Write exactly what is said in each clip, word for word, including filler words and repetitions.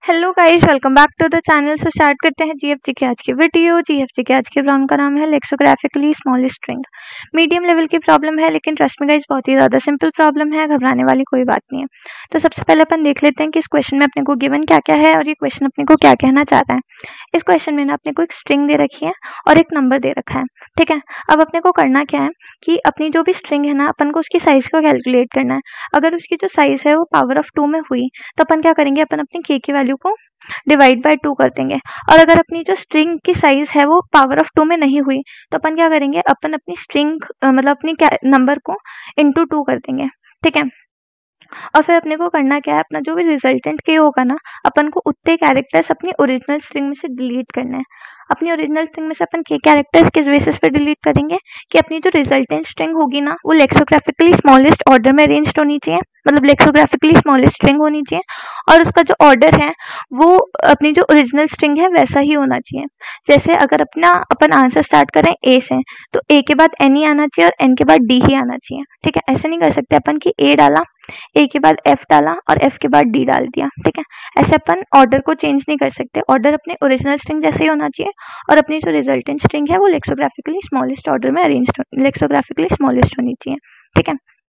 Hello guys, welcome back to the channel. से start करते हैं जीएफजी की आज की वीडियो। जीएफजी की आज की प्रॉब्लम का नाम है lexicographically small string. Medium level की प्रॉब्लम है, लेकिन ट्रस्ट में गाइस बहुत ही ज़्यादा सिंपल प्रॉब्लम है, घबराने वाली कोई बात नहीं है। तो सबसे पहले अपन देख लेते हैं कि इस क्वेश्चन में अपने को गिवन क्या क्या है और ये क्वेश्चन अपने को क्या कहना चाहता है। इस क्वेश्चन में ना अपने को एक स्ट्रिंग दे रखी है और एक नंबर दे रखा है, ठीक है। अब अपने को करना क्या है कि अपनी जो भी स्ट्रिंग है ना, अपन को उसकी साइज को कैलकुलेट करना है। अगर उसकी जो साइज है वो पावर ऑफ टू में हुई तो अपन क्या करेंगे, अपन अपनी के की वैल्यू को डिवाइड बाय टू कर देंगे। और अगर अपनी जो स्ट्रिंग की साइज है वो पावर ऑफ टू में नहीं हुई तो अपन क्या करेंगे, अपन अपनी स्ट्रिंग मतलब अपनी नंबर को इंटू टू कर देंगे, ठीक है। और फिर अपने को करना क्या है, अपना जो भी रिजल्टेंट के होगा ना, अपन को उतने कैरेक्टर्स अपनी ओरिजिनल स्ट्रिंग में से डिलीट करना है। अपनी ओरिजिनल स्ट्रिंग में से अपन के कैरेक्टर्स किस बेसिस पे डिलीट करेंगे कि अपनी जो रिजल्टेंट स्ट्रिंग होगी ना वो लेक्सोग्राफिकली स्मॉलेस्ट ऑर्डर में अरेंज्ड होनी चाहिए, मतलब लेक्सोग्राफिकली स्मॉलेस्ट स्ट्रिंग होनी चाहिए। और उसका जो ऑर्डर है वो अपनी जो ओरिजिनल स्ट्रिंग है वैसा ही होना चाहिए। जैसे अगर अपना अपन आंसर स्टार्ट करें ए से तो ए के बाद एन ही आना चाहिए और एन के बाद डी ही आना चाहिए, ठीक है। ऐसे नहीं कर सकते अपन कि ए डाला, ए के बाद एफ डाला और एफ के बाद डी डाल दिया, ठीक है। ऐसे अपन ऑर्डर को चेंज नहीं कर सकते। ऑर्डर अपने ओरिजिनल स्ट्रिंग जैसे ही होना चाहिए और अपनी जो रिजल्टेंट स्ट्रिंग है वो लेक्सोग्राफिकली स्मॉलेस्ट ऑर्डर में अरेंज लेक्सोग्राफिकली स्मॉलेस्ट होनी चाहिए, ठीक है।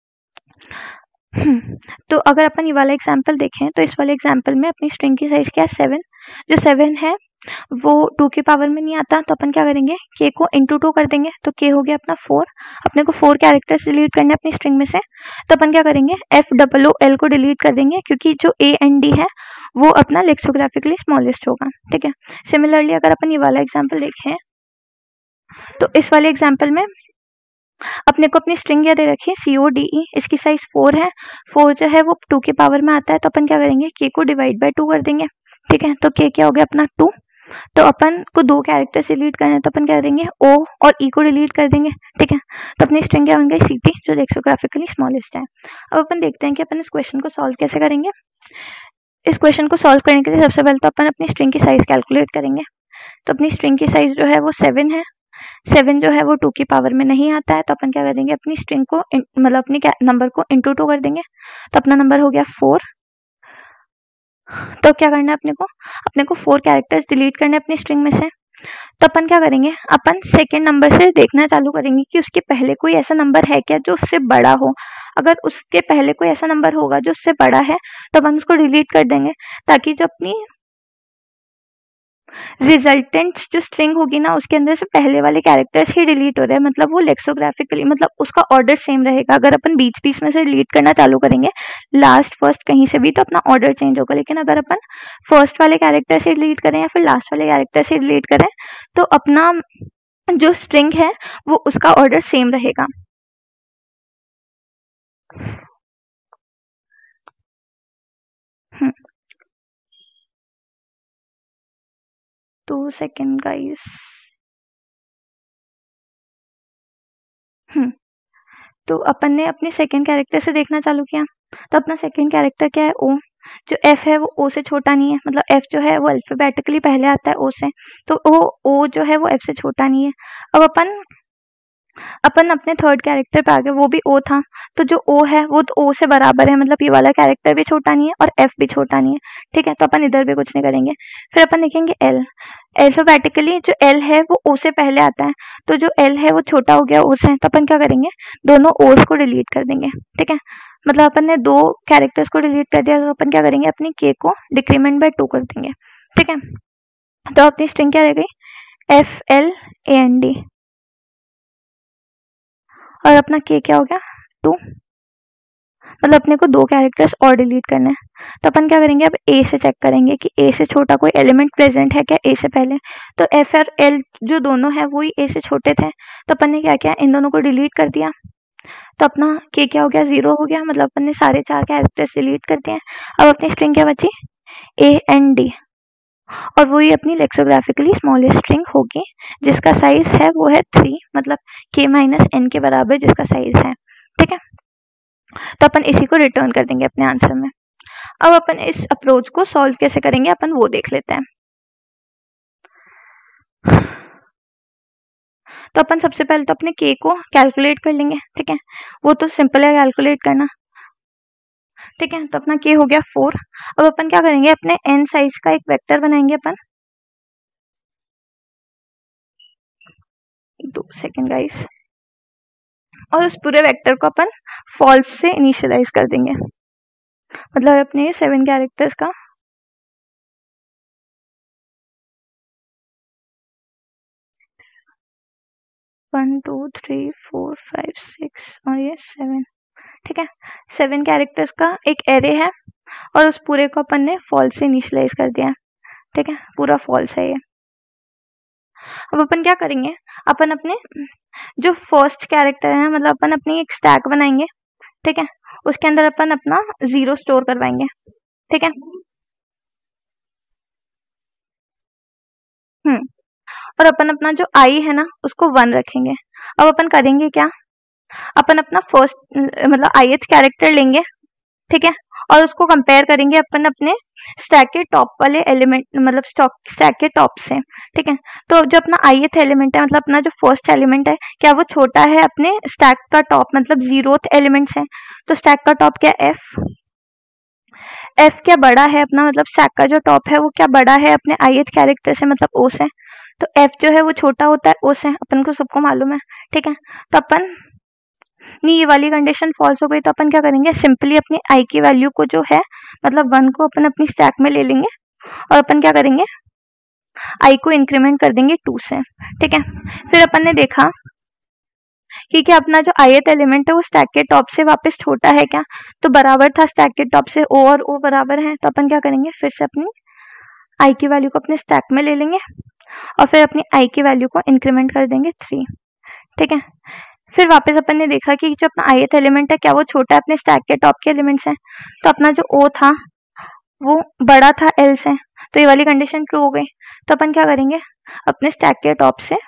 तो अगर अपन ये वाला एग्जाम्पल देखें तो इस वाले एग्जाम्पल में अपनी स्ट्रिंग की साइज क्या है, सेवन। जो सेवन है वो टू के पावर में नहीं आता तो अपन क्या करेंगे, के को इंटू टू कर देंगे तो के हो गया अपना फोर। अपने को फोर कैरेक्टर्स डिलीट करने अपनी स्ट्रिंग में से, तो अपन क्या करेंगे, एफ डबल ओ एल को डिलीट कर देंगे क्योंकि जो ए एंड डी है वो अपना लेक्सोग्राफिकली स्मॉलेस्ट होगा, ठीक है। सिमिलरली अगर अपन ये वाला एग्जाम्पल देखें तो इस वाले एग्जाम्पल में अपने को अपनी स्ट्रिंग क्या दे रखी है, सी ओ डी ई। इसकी साइज फोर है। फोर जो है वो टू के पावर में आता है तो अपन क्या करेंगे, के को डिवाइड बाय टू कर देंगे, ठीक है। तो के क्या हो गया अपना टू। तो अपन को दो कैरेक्टर्स डिलीट करने तो अपन क्या करेंगे, ओ और ई को डिलीट कर देंगे, ठीक है। तो अपनी स्ट्रिंग क्या बन गई, सी टी, जो लेक्सोग्राफिकली स्मॉलेस्ट है। अब अपन देखते हैं कि अपन इस क्वेश्चन को सॉल्व कैसे करेंगे। इस क्वेश्चन को सॉल्व करने के लिए सबसे पहले तो अपन अपनी स्ट्रिंग की साइज कैलकुलेट करेंगे। तो अपनी स्ट्रिंग की साइज जो है वो सेवन है। सेवन जो है वो टू की पावर में नहीं आता है तो अपन क्या करेंगे, अपनी स्ट्रिंग को मतलब अपनी नंबर को इंटू टू कर देंगे तो अपना नंबर हो गया फोर। तो क्या करना है अपने को, अपने को फोर कैरेक्टर्स डिलीट करने अपनी स्ट्रिंग में से। तो अपन क्या करेंगे, अपन सेकेंड नंबर से देखना चालू करेंगे कि उसके पहले कोई ऐसा नंबर है क्या जो उससे बड़ा हो। अगर उसके पहले कोई ऐसा नंबर होगा जो उससे बड़ा है तो अपन उसको डिलीट कर देंगे, ताकि जो अपनी रिजल्टेंट जो स्ट्रिंग होगी ना उसके अंदर से पहले वाले कैरेक्टर्स ही डिलीट हो रहे हैं, मतलब वो लेक्सोग्राफिकली मतलब उसका ऑर्डर सेम रहेगा। अगर अपन बीच बीच में से डिलीट करना चालू करेंगे, लास्ट फर्स्ट कहीं से भी, तो अपना ऑर्डर चेंज होगा। लेकिन अगर अपन फर्स्ट वाले कैरेक्टर से डिलीट करें या फिर लास्ट वाले कैरेक्टर से डिलीट करें तो अपना जो स्ट्रिंग है वो उसका ऑर्डर सेम रहेगा। Hmm two second guys. Hmm तो अपन ने अपने सेकंड कैरेक्टर से देखना चालू किया। तो अपना सेकंड कैरेक्टर क्या है, ओ। जो एफ है वो ओ से छोटा नहीं है, मतलब एफ जो है वो अल्फाबेटिकली पहले आता है ओ से, तो वो ओ जो है वो एफ से छोटा नहीं है। अब अपन अपन अपने थर्ड कैरेक्टर पे आ गए, वो भी ओ था, तो जो ओ है वो तो ओ से बराबर है, मतलब ये वाला कैरेक्टर भी छोटा नहीं है और एफ भी छोटा नहीं है, ठीक है। तो अपन इधर भी कुछ नहीं करेंगे। फिर अपन लिखेंगे एल। अल्फाबेटिकली जो एल है वो ओ से पहले आता है, तो जो एल है वो छोटा हो गया ओ से, तो अपन क्या करेंगे, दोनों ओस को डिलीट कर देंगे, ठीक है। मतलब अपन ने दो कैरेक्टर्स को डिलीट कर दिया तो अपन क्या करेंगे, अपनी के को डिक्रीमेंट बाय टू कर देंगे, ठीक है। तो अपनी स्ट्रिंग क्या रह गई, F L A N D, और अपना के क्या हो गया, टू। मतलब अपने को दो कैरेक्टर्स और डिलीट करने हैं तो अपन क्या करेंगे, अब ए से चेक करेंगे कि ए से छोटा कोई एलिमेंट प्रेजेंट है क्या ए से पहले। तो एफ और एल जो दोनों है वही ए से छोटे थे, तो अपन ने क्या किया, इन दोनों को डिलीट कर दिया। तो अपना के क्या हो गया, जीरो हो गया, मतलब अपन ने सारे चार कैरेक्टर्स डिलीट कर दिए। अब अपनी स्ट्रिंग क्या बची, ए एंड डी, और वही अपनी लेक्सोग्राफिकली स्मॉलेस्ट स्ट्रिंग होगी जिसका साइज है वो है थ्री, मतलब के माइनस एन के बराबर जिसका साइज है, ठीक है। तो अपन इसी को रिटर्न कर देंगे अपने आंसर में। अब अपन इस अप्रोच को सॉल्व कैसे करेंगे अपन वो देख लेते हैं। तो अपन सबसे पहले तो अपने के को कैलकुलेट कर लेंगे, ठीक है। वो तो सिंपल है कैलकुलेट करना। ठीक है। तो अपना के हो गया फोर। अब अपन क्या करेंगे, अपने एन साइज का एक वेक्टर बनाएंगे अपन। दो सेकेंड गाइस। और उस पूरे वेक्टर को अपन फॉल्स से इनिशियलाइज कर देंगे, मतलब अपने सेवन कैरेक्टर्स का one two three four five six और ये सेवन। ठीक है, सेवन कैरेक्टर्स का एक एरे है और उस पूरे को अपन ने फॉल्स से इनिशियलाइज कर दिया। ठीक है, पूरा फॉल्स है ये। अब अपन क्या करेंगे, अपन अपने जो फर्स्ट कैरेक्टर है, मतलब अपन अपनी एक स्टैक बनाएंगे। ठीक है, उसके अंदर अपन अपना जीरो स्टोर करवाएंगे। ठीक है, हम्म और अपन अपना जो आई है ना उसको वन रखेंगे। अब अपन करेंगे क्या, अपन अपना फर्स्ट मतलब आईएथ कैरेक्टर लेंगे। ठीक है, और उसको कंपेयर करेंगे अपन अपने स्टैक के टॉप वाले एलिमेंट, मतलब स्टैक के टॉप से। ठीक है, तो जो अपना आईएथ एलिमेंट है, मतलब अपना जो फर्स्ट एलिमेंट है, क्या वो छोटा है अपने स्टैक का टॉप, मतलब जीरोथ एलिमेंट्स है, तो स्टैक का टॉप क्या एफ एफ क्या बड़ा है अपना, मतलब स्टैक का जो टॉप है वो क्या बड़ा है अपने आईएथ कैरेक्टर से, मतलब ओ से। तो एफ जो है वो छोटा होता है ओ से, अपन को सबको मालूम है। ठीक है, तो अपन नहीं, ये वाली कंडीशन फॉल्स हो गई तो अपन क्या करेंगे, सिंपली अपनी आई की वैल्यू को जो है, मतलब वन को अपन अपनी स्टैक में ले लेंगे और अपन क्या करेंगे, आई को इंक्रीमेंट कर देंगे टू से। ठीक है, फिर अपन ने देखा कि क्या अपना जो आईएथ एलिमेंट है वो स्टैक के टॉप से वापस छोटा है क्या, तो बराबर था स्टैक के टॉप से, ओ और ओ बराबर है। तो अपन क्या करेंगे, फिर से अपनी आई की वैल्यू को अपने स्टैक में ले लेंगे और फिर अपनी आई की वैल्यू को इंक्रीमेंट कर देंगे थ्री। ठीक है, फिर वापस अपन ने देखा कि जो अपना आईएथ एलिमेंट है क्या वो छोटा है अपने स्टैक के टॉप के एलिमेंट से, तो अपना जो ओ था वो बड़ा था एल से, तो ये वाली कंडीशन ट्रू हो गई। तो अपन क्या करेंगे, अपने स्टैक के टॉप से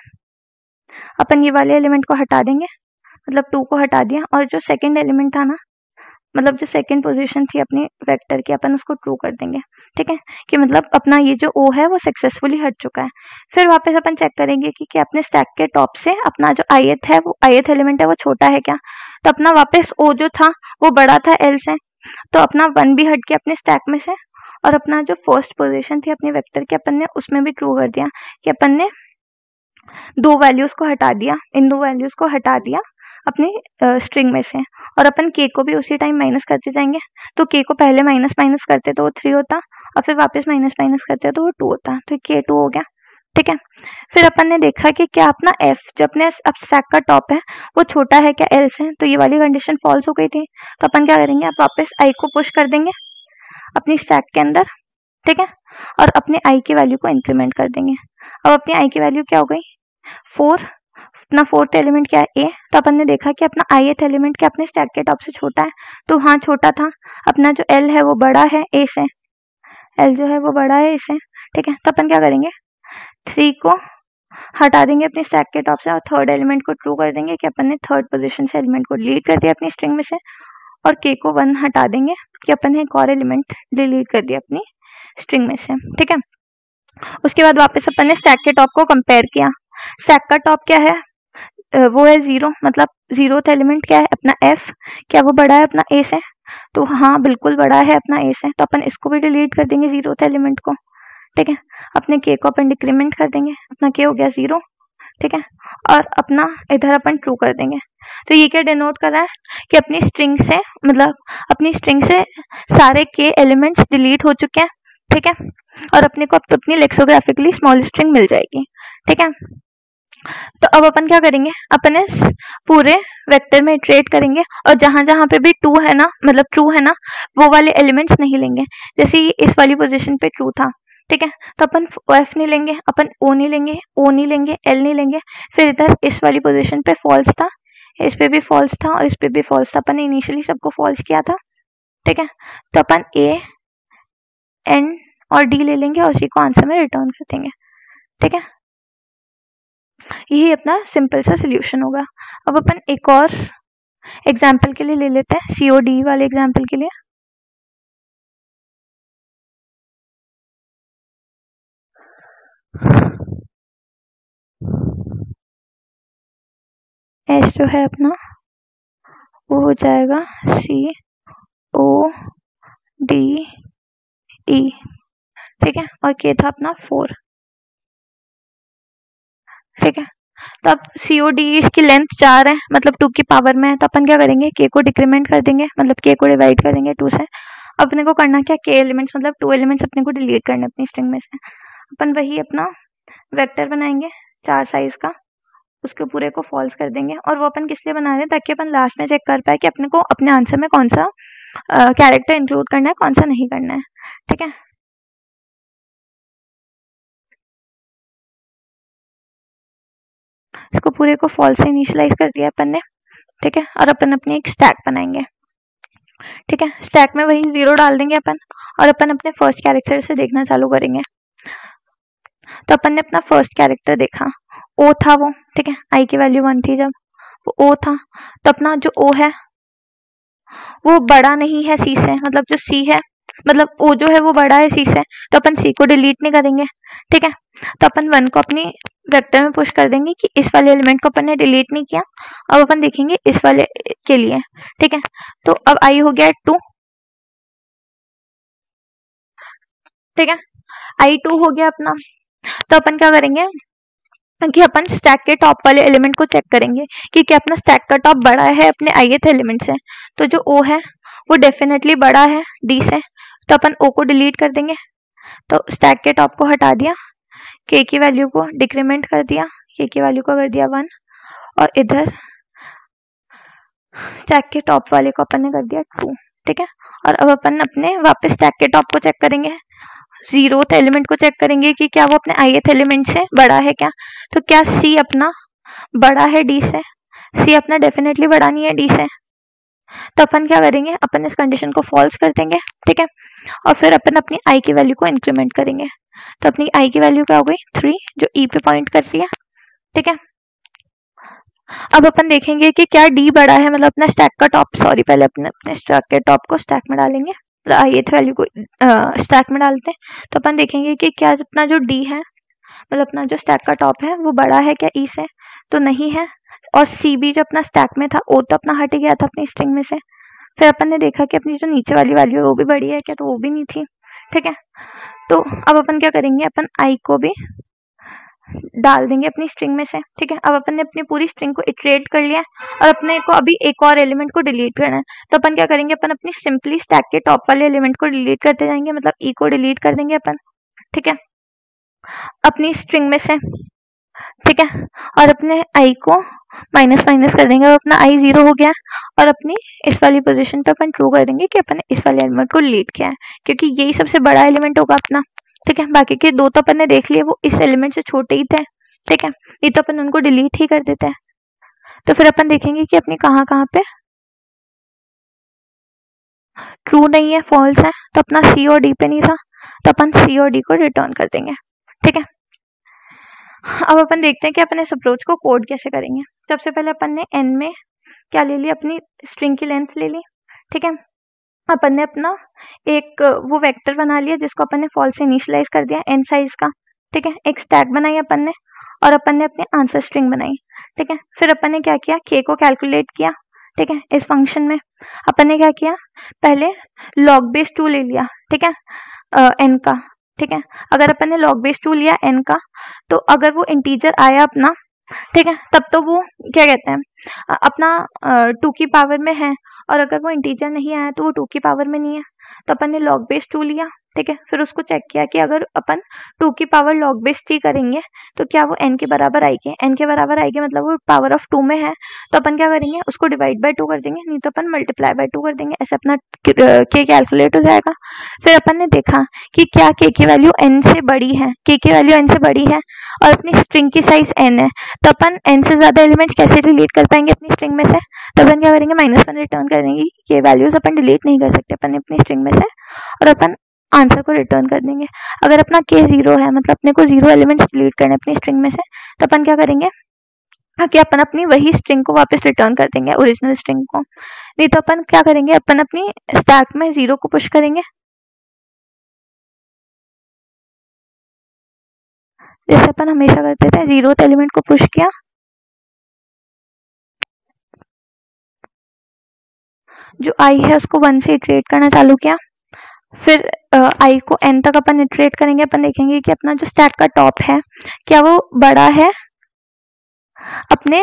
अपन ये वाले एलिमेंट को हटा देंगे, मतलब टू को हटा दिया, और जो सेकंड एलिमेंट था ना, मतलब जो सेकंड पोजीशन थी अपनी वेक्टर की, अपन उसको ट्रू कर देंगे। ठीक है, कि मतलब अपना ये जो ओ है वो सक्सेसफुली हट चुका है। फिर वापस अपन चेक करेंगे कि, कि अपने स्टैक के टॉप से अपना जो आईएथ है वो आईएथ एलिमेंट है वो छोटा है क्या, तो अपना वापस ओ जो था वो बड़ा था एल से, तो अपना वन भी हट गया अपने स्टैक में से, और अपना जो फर्स्ट पोजीशन थी अपनी वेक्टर की अपन ने उसमें भी ट्रू कर दिया, कि अपन ने दो वैल्यूज को हटा दिया, इन दो वैल्यूज को हटा दिया अपनी स्ट्रिंग में से, और अपन के को भी उसी टाइम माइनस करते जाएंगे। तो के को पहले माइनस माइनस करते तो वो थ्री होता, और फिर वापस माइनस माइनस करते तो वो टू होता, तो के टू हो गया। ठीक है, फिर अपन ने देखा कि क्या अपना एफ जो अपने अब स्टैक का टॉप है वो छोटा है क्या एल से, तो ये वाली कंडीशन फॉल्स हो गई थी। तो अपन क्या करेंगे, अब वापस आई को पुश कर देंगे अपनी स्टैक के अंदर। ठीक है, और अपने आई की वैल्यू को इंक्रीमेंट कर देंगे। अब अपनी आई की वैल्यू क्या हो गई, फोर। अपना फोर्थ एलिमेंट क्या है ए, तो अपन ने देखा कि अपना आईएथ एलिमेंट क्या अपने स्टैक के टॉप से छोटा है, तो हाँ छोटा था। अपना जो एल है वो बड़ा है ए से, एल जो है वो बड़ा है ए से। ठीक है, तो अपन क्या करेंगे, थ्री को हटा देंगे अपने स्टैक के टॉप से और थर्ड एलिमेंट को ट्रू कर देंगे कि अपन ने थर्ड पोजीशन से एलिमेंट को डिलीट कर दिया अपनी स्ट्रिंग में से, और के को वन हटा देंगे कि अपन ने एक और एलिमेंट डिलीट कर दिया अपनी स्ट्रिंग में से। ठीक है, उसके बाद वापस अपन ने स्टैक के टॉप को कंपेयर किया। स्टैक का टॉप क्या है, वो है जीरो, मतलब जीरोथ एलिमेंट क्या है अपना एफ, क्या वो बड़ा है अपना ए से, तो हाँ बिल्कुल बड़ा है अपना ए से, तो अपन इसको भी डिलीट कर देंगे जीरोथ एलिमेंट को। ठीक है, अपने के को अपन डिक्रीमेंट कर देंगे, अपना के हो गया जीरो। ठीक है, और अपना इधर अपन ट्रू कर देंगे। तो ये क्या डिनोट कर रहा है कि अपनी स्ट्रिंग से, मतलब अपनी स्ट्रिंग से सारे के एलिमेंट्स डिलीट हो चुके हैं। ठीक है, और अपने को अब अपनी लेक्सोग्राफिकली स्मॉल स्ट्रिंग मिल जाएगी। ठीक है, तो अब अपन क्या करेंगे, अपन इस पूरे वेक्टर में इटरेट करेंगे और जहां जहां पे भी टू है ना, मतलब ट्रू है ना, वो वाले एलिमेंट्स नहीं लेंगे। जैसे इस वाली पोजीशन पे ट्रू था, ठीक है, तो अपन एफ नहीं लेंगे, अपन ओ नहीं लेंगे, ओ नहीं लेंगे, एल नहीं लेंगे। फिर इधर इस वाली पोजीशन पे फॉल्स था, इस पे भी फॉल्स था और इस पे भी फॉल्स था, अपन ने इनिशियली सबको फॉल्स किया था। ठीक है, तो अपन ए एन और डी ले लेंगे और उसी को आंसर में रिटर्न कर देंगे। ठीक है, यही अपना सिंपल सा सोल्यूशन होगा। अब अपन एक और एग्जाम्पल के लिए ले लेते हैं, सीओडी वाले एग्जाम्पल के लिए। एस जो है अपना वो हो जाएगा सी ओ डी ई, ठीक है, और के था अपना फोर, ठीक है। तो अब सी ओ डी इसकी लेंथ चार है, मतलब टू की पावर में है, तो अपन क्या करेंगे, के को डिक्रीमेंट कर देंगे, मतलब के को डिवाइड कर देंगे टू से। अपने को करना क्या, के एलिमेंट्स मतलब टू एलिमेंट्स अपने को डिलीट करने अपनी स्ट्रिंग में से। अपन वही अपना वेक्टर बनाएंगे चार साइज का, उसके पूरे को फॉल्स कर देंगे। और वो अपन किस लिए बना रहे हैं, ताकि अपन लास्ट में चेक कर पाए कि अपने को अपने आंसर में कौन सा कैरेक्टर इंक्लूड करना है, कौन सा नहीं करना है, ठीक है। इसको पूरे को फॉल्स से इनिशियलाइज कर दिया अपन ने, ठीक है। और अपन अपनी एक स्टैक बनाएंगे, ठीक है। स्टैक में वही जीरो डाल देंगे अपन, और अपन अपने फर्स्ट कैरेक्टर से देखना चालू करेंगे। तो अपन ने अपना फर्स्ट कैरेक्टर देखा, ओ था वो, ठीक है, आई की वैल्यू वन थी जब, वो ओ था। तो अपना जो ओ है वो बड़ा नहीं है सी से, मतलब जो सी है, मतलब ओ जो है वो बड़ा है सी से, तो अपन सी को डिलीट नहीं करेंगे, ठीक है। तो अपन वन को अपनी वेक्टर में पुश कर देंगे कि इस वाले एलिमेंट को अपन ने डिलीट नहीं किया, अब अपन देखेंगे इस वाले के लिए, ठीक है। तो अब आई हो गया टू, ठीक है, आई टू हो गया अपना। तो अपन क्या करेंगे कि अपन स्टैक के टॉप वाले एलिमेंट को चेक करेंगे कि क्या अपना स्टैक का टॉप बड़ा है अपने आईएथ एलिमेंट से। तो जो ओ है वो डेफिनेटली बड़ा है डी से, तो अपन ओ को डिलीट कर देंगे। तो स्टैक के टॉप को हटा दिया, के की वैल्यू को डिक्रीमेंट कर दिया, के की वैल्यू को कर दिया वन, और इधर स्टैक के टॉप वाले को अपन ने कर दिया टू, ठीक है। और अब अपन अपने वापस स्टैक के टॉप को चेक करेंगे, जीरोथ एलिमेंट को चेक करेंगे कि क्या वो अपने आईएथ एलिमेंट से बड़ा है क्या। तो क्या सी अपना बड़ा है डी से, सी अपना डेफिनेटली बड़ा नहीं है डी से। तो अपन क्या करेंगे, अपन इस कंडीशन को फॉल्स कर देंगे, ठीक है। और फिर अपन अपनी आई की वैल्यू को इंक्रीमेंट करेंगे। तो अपनी आई की वैल्यू क्या हो गई, थ्री, जो ई पे पॉइंट कर रही है, ठीक है। अब अपन देखेंगे कि क्या डी बड़ा है, मतलब अपना स्टैक का टॉप, सॉरी पहले अपने अपने स्टैक के टॉप को स्टैक में डालेंगे, आईएथ वैल्यू को स्टैक में डालते हैं। तो अपन देखेंगे कि क्या अपना जो डी है, मतलब अपना जो स्टैक का टॉप है वो बड़ा है क्या ई से, तो नहीं है। और सी भी जो अपना स्टैक में था, ओ तो अपना हट गया था अपनी स्ट्रिंग में से। फिर अपन ने देखा कि अपनी जो नीचे वाली वैल्यू है वो भी बड़ी है क्या, तो वो भी नहीं थी, ठीक है। तो अब अपन क्या करेंगे, अपन आई को भी डाल देंगे अपनी स्ट्रिंग में से, ठीक है। अब अपन ने अपनी पूरी स्ट्रिंग को इटरेट कर लिया और अपने को अभी एक और एलिमेंट को डिलीट करना है। तो अपन क्या करेंगे, अपन अपनी सिंपली स्टैक के टॉप वाले एलिमेंट को डिलीट करते जाएंगे, मतलब ई को डिलीट कर देंगे अपन, ठीक है, अपनी स्ट्रिंग में से, ठीक है। और अपने आई को माइनस माइनस कर देंगे, अब अपना आई जीरो हो गया। और अपनी इस वाली पोजीशन पे अपन ट्रू कर देंगे कि अपन इस वाले एलिमेंट को डिलीट किया है, क्योंकि यही सबसे बड़ा एलिमेंट होगा अपना, ठीक है। बाकी के दो तो अपन ने देख लिए, वो इस एलिमेंट से छोटे ही थे, ठीक है, नहीं तो अपन उनको डिलीट ही कर देते हैं। तो फिर अपन देखेंगे कि अपनी कहाँ कहाँ पे ट्रू नहीं है, फॉल्स है, तो अपना सी और डी पे नहीं था, तो अपन सी और डी को रिटर्न कर देंगे, ठीक है। अब अपन देखते हैं कि अपन इस अप्रोच को कोड कैसे करेंगे। सबसे पहले अपन ने एन में क्या ले लिया, अपनी स्ट्रिंग की लेंथ ले ली, ठीक है। अपन ने अपना एक वो वेक्टर बना लिया जिसको अपन ने फॉल्स से इनिशियलाइज कर दिया एन साइज का, ठीक है। एक स्टैक बनाई अपन ने, और अपन ने अपनी आंसर स्ट्रिंग बनाई, ठीक है। फिर अपन ने क्या किया, के को कैलकुलेट किया, ठीक है। इस फंक्शन में अपन ने क्या किया, पहले लॉग बेस टू ले लिया, ठीक है, एन का, ठीक है। अगर अपन ने लॉग बेस टू लिया एन का, तो अगर वो इंटीजर आया अपना, ठीक है, तब तो वो क्या कहते हैं अपना टू की पावर में है, और अगर वो इंटीजर नहीं आया तो वो टू की पावर में नहीं है। तो अपन ने लॉग बेस टू लिया, ठीक है। फिर उसको चेक किया कि अगर अपन टू की पावर लॉग बेस थ्री करेंगे तो क्या वो एन के बराबर आएगी, एन के बराबर आएगी मतलब वो पावर ऑफ टू में है, तो अपन क्या करेंगे, उसको डिवाइड बाय टू कर देंगे, नहीं तो अपन मल्टीप्लाई बाय टू कर देंगे, ऐसे अपना के कैलकुलेट हो जाएगा। फिर अपन ने देखा कि क्या के की वैल्यू एन से बड़ी है, के की वैल्यू एन से बड़ी है और अपनी स्ट्रिंग की साइज एन है, तो अपन एन से ज्यादा एलिमेंट्स कैसे डिलीट कर पाएंगे अपनी स्ट्रिंग में से। तो अपन क्या करेंगे, माइनस वन रिटर्न कर देंगे, ये वैल्यूज अपन डिलीट नहीं कर सकते अपन अपनी स्ट्रिंग में से, और अपन आंसर को रिटर्न कर देंगे। अगर अपना के जीरो है, मतलब अपने को जीरो एलिमेंट्स डिलीट करने अपनी स्ट्रिंग में से, तो अपन क्या करेंगे कि अपन अपनी वही स्ट्रिंग को वापस रिटर्न कर देंगे, ओरिजिनल स्ट्रिंग को। नहीं तो अपन क्या करेंगे, अपन अपनी स्टैक में जीरो को पुश करेंगे, जैसे अपन हमेशा करते थे, जीरो एलिमेंट को पुश किया, जो आई है उसको वन से इटरेट करना चालू किया, फिर आई को एन तक अपन इटरेट करेंगे, अपन देखेंगे कि अपना जो स्टैक का टॉप है क्या वो बड़ा है अपने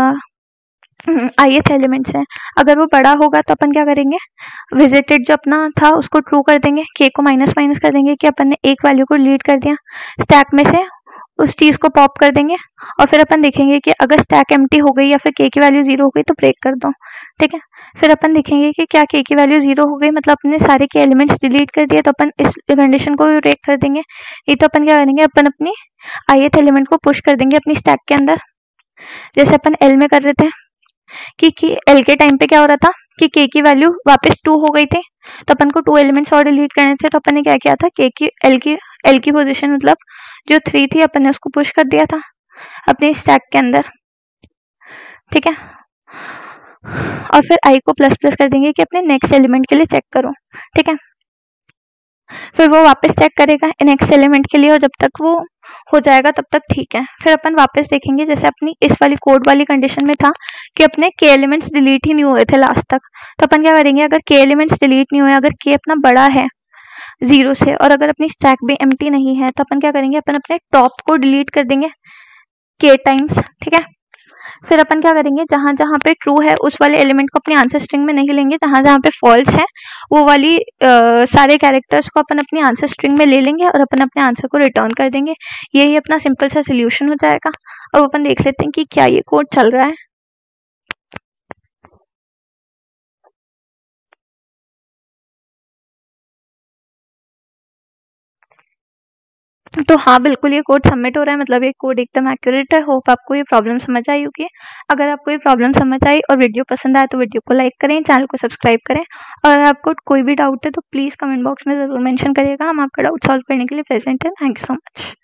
आईएथ एलिमेंट से। अगर वो बड़ा होगा तो अपन क्या करेंगे, विजिटेड जो अपना था उसको ट्रू कर देंगे, के को माइनस माइनस कर देंगे कि अपन ने एक वैल्यू को डिलीट कर दिया, स्टैक में से उस चीज को पॉप कर देंगे और फिर अपन देखेंगे कि अगर स्टैक एम्प्टी हो गई या फिर के की वैल्यू जीरो हो गई तो ब्रेक कर दो। ठीक है, फिर अपन देखेंगे कि क्या के की वैल्यू जीरो हो गई, मतलब अपने सारे के एलिमेंट्स डिलीट कर दिए, तो अपन इस कंडीशन को भी ब्रेक कर देंगे। ये तो अपन क्या करेंगे, अपन अपनी आईएथ एलिमेंट को पुश कर देंगे अपनी स्टैक के अंदर, जैसे अपन एल में कर रहे थे कि, कि एल के टाइम पे क्या हो रहा था कि के की वैल्यू वापस टू हो गई थी, तो अपन को टू एलिमेंट्स और डिलीट करने थे, तो अपन ने क्या किया था, के की एल की एल की पोजीशन मतलब जो थ्री थी अपन ने उसको पुश कर दिया था अपने स्टैक के अंदर। ठीक है, और फिर आई को प्लस प्लस कर देंगे कि अपने नेक्स्ट एलिमेंट के लिए चेक करो। ठीक है, फिर वो वापस चेक करेगा नेक्स्ट एलिमेंट के लिए और जब तक वो हो जाएगा तब तक ठीक है। फिर अपन वापस देखेंगे जैसे अपनी इस वाली कोड वाली कंडीशन में था कि अपने के एलिमेंट्स डिलीट ही नहीं हुए थे लास्ट तक, तो अपन क्या करेंगे, अगर के एलिमेंट्स डिलीट नहीं हुए, अगर के अपना बड़ा है जीरो से और अगर अपनी स्टैक भी एम्प्टी नहीं है, तो अपन क्या करेंगे, अपन अपने टॉप को डिलीट कर देंगे के टाइम्स। ठीक है, फिर अपन क्या करेंगे, जहां जहां पे ट्रू है उस वाले एलिमेंट को अपनी आंसर स्ट्रिंग में नहीं लेंगे, जहां जहां पे फॉल्स है वो वाली आ, सारे कैरेक्टर्स को अपन अपनी आंसर स्ट्रिंग में ले लेंगे और अपन अपने आंसर को रिटर्न कर देंगे। यही अपना सिंपल सा सोल्यूशन हो जाएगा। अब अपन देख लेते हैं कि क्या ये कोड चल रहा है। तो हाँ बिल्कुल ये कोड सबमिट हो रहा है, मतलब ये कोड एकदम एक्यूरेट है। होप आपको ये प्रॉब्लम समझ आई होगी। अगर आपको ये प्रॉब्लम समझ आई और वीडियो पसंद आया तो वीडियो को लाइक करें, चैनल को सब्सक्राइब करें और अगर आपको कोई भी डाउट है तो प्लीज़ कमेंट बॉक्स में ज़रूर मेंशन करिएगा, हम आपका डाउट सॉल्व करने के लिए प्रेजेंट हैं। Thank you so much.